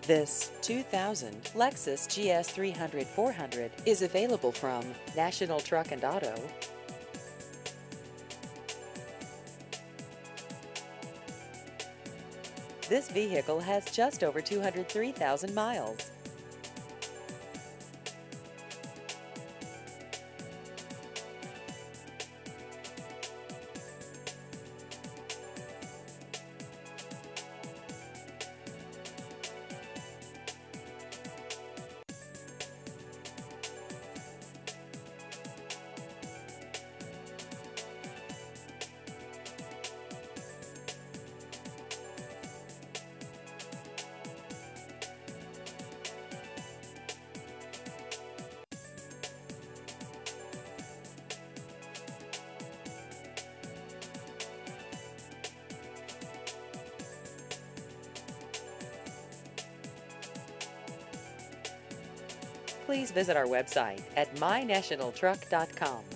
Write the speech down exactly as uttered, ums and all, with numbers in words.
This two thousand Lexus G S three hundred four hundred is available from National Truck and Auto. This vehicle has just over two hundred three thousand miles. Please visit our website at my national truck dot com.